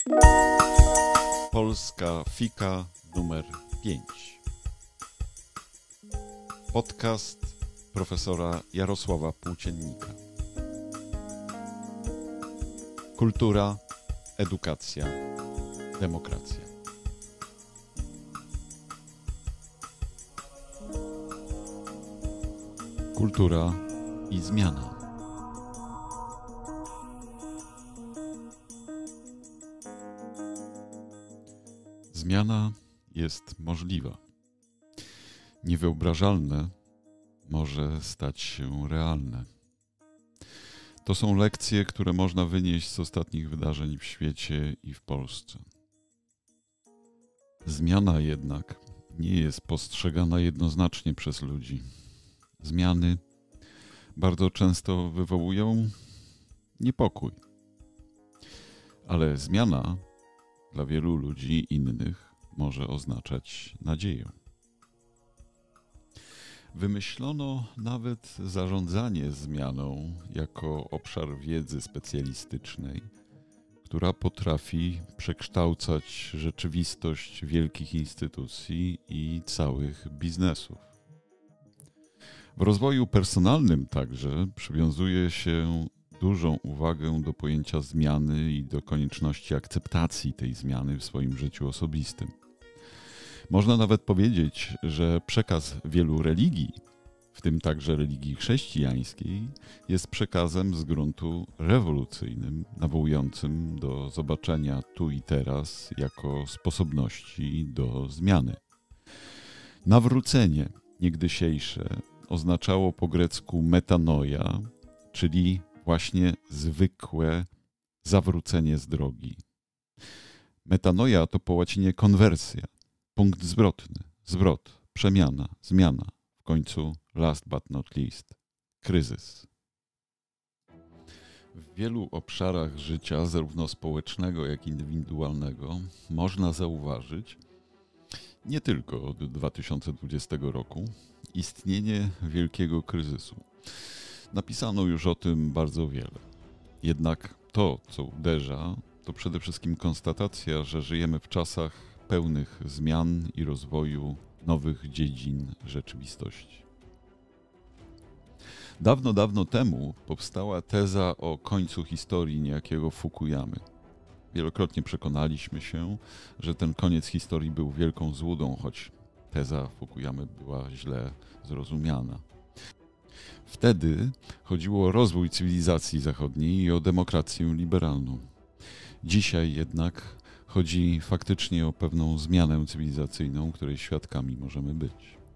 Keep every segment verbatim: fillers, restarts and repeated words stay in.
Polska Fika numer pięć. Podcast profesora Jarosława Płóciennika. Kultura, edukacja, demokracja. Kultura i zmiana. Zmiana jest możliwa. Niewyobrażalne może stać się realne. To są lekcje, które można wynieść z ostatnich wydarzeń w świecie i w Polsce. Zmiana jednak nie jest postrzegana jednoznacznie przez ludzi. Zmiany bardzo często wywołują niepokój. Ale zmiana dla wielu ludzi innych może oznaczać nadzieję. Wymyślono nawet zarządzanie zmianą jako obszar wiedzy specjalistycznej, która potrafi przekształcać rzeczywistość wielkich instytucji i całych biznesów. W rozwoju personalnym także przywiązuje się dużą uwagę do pojęcia zmiany i do konieczności akceptacji tej zmiany w swoim życiu osobistym. Można nawet powiedzieć, że przekaz wielu religii, w tym także religii chrześcijańskiej, jest przekazem z gruntu rewolucyjnym, nawołującym do zobaczenia tu i teraz jako sposobności do zmiany. Nawrócenie niegdysiejsze oznaczało po grecku metanoia, czyli właśnie zwykłe zawrócenie z drogi. Metanoia to po łacinie konwersja, punkt zwrotny, zwrot, przemiana, zmiana, w końcu last but not least, kryzys. W wielu obszarach życia, zarówno społecznego, jak i indywidualnego, można zauważyć, nie tylko od dwa tysiące dwudziestego roku, istnienie wielkiego kryzysu. Napisano już o tym bardzo wiele. Jednak to, co uderza, to przede wszystkim konstatacja, że żyjemy w czasach pełnych zmian i rozwoju nowych dziedzin rzeczywistości. Dawno, dawno temu powstała teza o końcu historii niejakiego Fukuyamy. Wielokrotnie przekonaliśmy się, że ten koniec historii był wielką złudą, choć teza Fukuyamy była źle zrozumiana. Wtedy chodziło o rozwój cywilizacji zachodniej i o demokrację liberalną. Dzisiaj jednak chodzi faktycznie o pewną zmianę cywilizacyjną, której świadkami możemy być.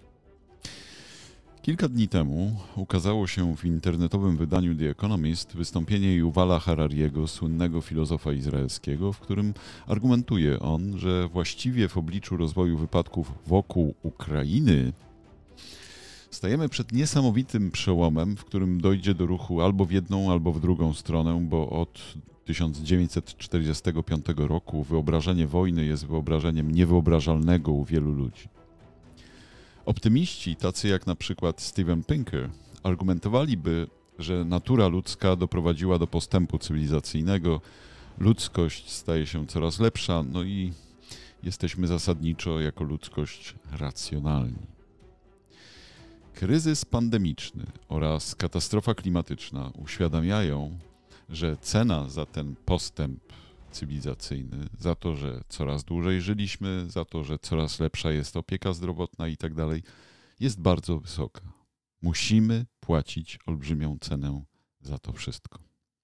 Kilka dni temu ukazało się w internetowym wydaniu The Economist wystąpienie Yuvala Harariego, słynnego filozofa izraelskiego, w którym argumentuje on, że właściwie w obliczu rozwoju wypadków wokół Ukrainy stajemy przed niesamowitym przełomem, w którym dojdzie do ruchu albo w jedną, albo w drugą stronę, bo od tysiąc dziewięćset czterdziestego piątego roku wyobrażenie wojny jest wyobrażeniem niewyobrażalnego u wielu ludzi. Optymiści, tacy jak na przykład Steven Pinker, argumentowaliby, że natura ludzka doprowadziła do postępu cywilizacyjnego, ludzkość staje się coraz lepsza, no i jesteśmy zasadniczo jako ludzkość racjonalni. Kryzys pandemiczny oraz katastrofa klimatyczna uświadamiają, że cena za ten postęp cywilizacyjny, za to, że coraz dłużej żyliśmy, za to, że coraz lepsza jest opieka zdrowotna i tak dalej, jest bardzo wysoka. Musimy płacić olbrzymią cenę za to wszystko.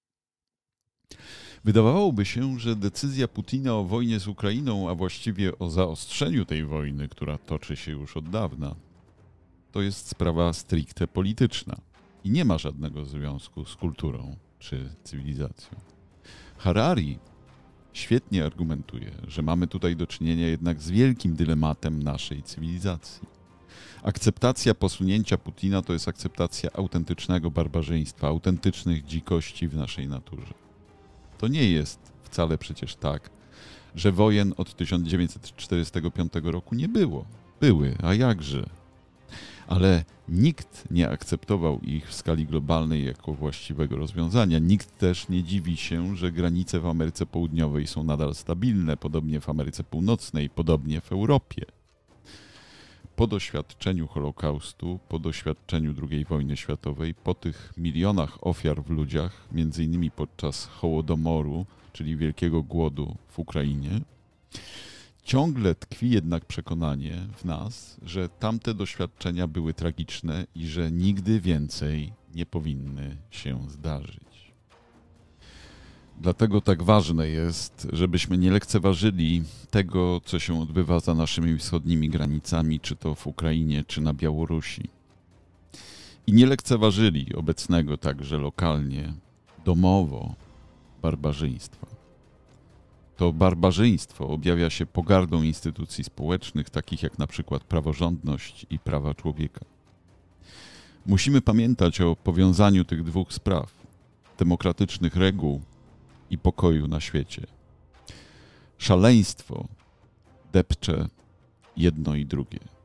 Wydawałoby się, że decyzja Putina o wojnie z Ukrainą, a właściwie o zaostrzeniu tej wojny, która toczy się już od dawna, to jest sprawa stricte polityczna i nie ma żadnego związku z kulturą czy cywilizacją. Harari świetnie argumentuje, że mamy tutaj do czynienia jednak z wielkim dylematem naszej cywilizacji. Akceptacja posunięcia Putina to jest akceptacja autentycznego barbarzyństwa, autentycznych dzikości w naszej naturze. To nie jest wcale przecież tak, że wojen od tysiąc dziewięćset czterdziestego piątego roku nie było. Były, a jakże? ale nikt nie akceptował ich w skali globalnej jako właściwego rozwiązania. Nikt też nie dziwi się, że granice w Ameryce Południowej są nadal stabilne, podobnie w Ameryce Północnej, podobnie w Europie. Po doświadczeniu Holokaustu, po doświadczeniu drugiej wojny światowej, po tych milionach ofiar w ludziach, między innymi podczas Hołodomoru, czyli Wielkiego Głodu w Ukrainie, ciągle tkwi jednak przekonanie w nas, że tamte doświadczenia były tragiczne i że nigdy więcej nie powinny się zdarzyć. Dlatego tak ważne jest, żebyśmy nie lekceważyli tego, co się odbywa za naszymi wschodnimi granicami, czy to w Ukrainie, czy na Białorusi. I nie lekceważyli obecnego także lokalnie, domowo barbarzyństwa. To barbarzyństwo objawia się pogardą instytucji społecznych, takich jak na przykład praworządność i prawa człowieka. Musimy pamiętać o powiązaniu tych dwóch spraw, demokratycznych reguł i pokoju na świecie. Szaleństwo depcze jedno i drugie.